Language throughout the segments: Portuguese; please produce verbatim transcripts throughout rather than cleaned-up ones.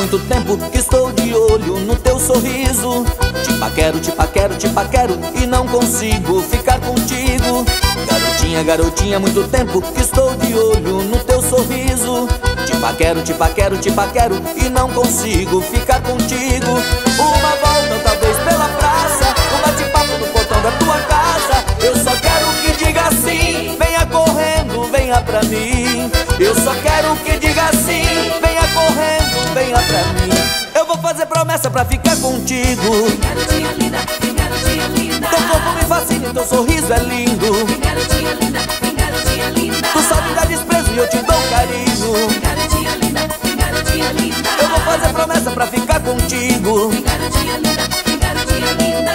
muito tempo que estou de olho no teu sorriso. Te paquero, te paquero, te paquero e não consigo ficar contigo. Garotinha, garotinha, muito tempo que estou de olho no teu sorriso. Te paquero, te paquero, te paquero e não consigo ficar contigo. Uma volta talvez pela praça, um bate-papo no portão da tua casa. Eu só quero que diga sim, venha correndo, venha pra mim. Eu só quero que diga sim, venha correndo, venha pra mim. Eu vou fazer promessa pra ficar contigo. Vem garotinha linda, vem garotinha linda. Teu corpo me fascina e teu sorriso é lindo. Vem garotinha linda, vem garotinha linda. Tu só me dá desprezo e eu te dou carinho. Vem garotinha linda, vem garotinha linda. Eu vou fazer promessa pra ficar contigo. Vem garotinha linda, vem garotinha linda.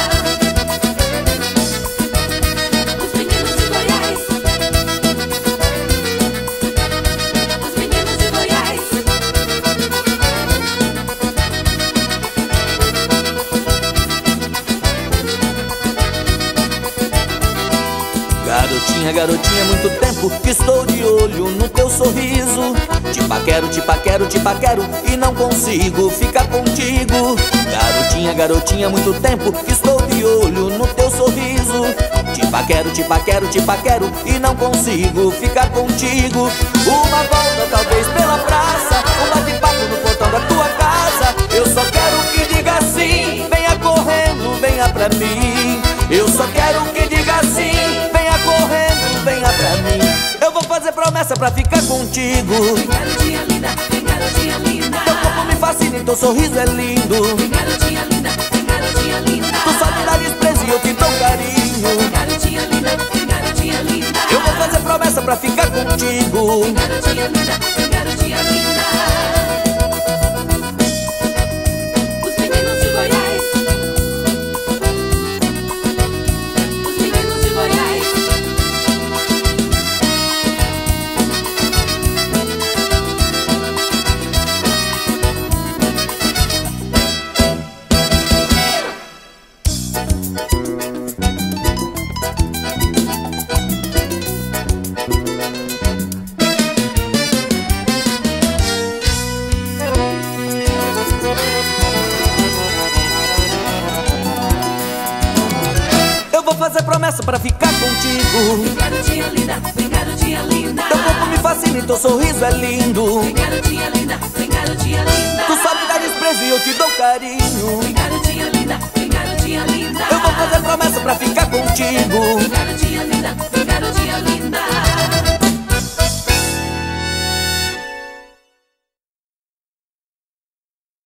Os meninos de Goiás, os meninos de Goiás. Garotinha, garotinha, muito tempo que estou de olho no teu sorriso. Te paquero, te paquero, te paquero e não consigo ficar contigo. Garotinha, garotinha, muito tempo que estou de olho no teu sorriso. Te paquero, te paquero, te paquero e não consigo ficar contigo. Uma volta talvez pela praça, um bate-papo no portão da tua casa. Eu só quero que diga sim, venha correndo, venha pra mim. Eu só quero que diga sim, venha correndo, venha pra mim. Eu vou fazer promessa pra ficar contigo. Vem garotinha linda, vem garotinha linda. Teu corpo me fascina e teu sorriso é lindo. Vem garotinha linda, vem garotinha linda. Tu só me dá desprezo e eu te dou carinho. Vem garotinha linda, vem garotinha linda. Eu vou fazer promessa pra ficar contigo. Vem garotinha linda, vem garotinha linda. Os meninos de Goiás, os meninos de Goiás. Eu vou fazer promessa pra ficar contigo. Vem garotinha linda, vem garotinha linda. Teu corpo me fascina e teu sorriso é lindo. Vem garotinha linda, vem garotinha linda. Tu só me dá desprezo e eu te dou carinho. Vem garotinha linda, vem garotinha linda. Eu vou fazer promessa pra ficar contigo.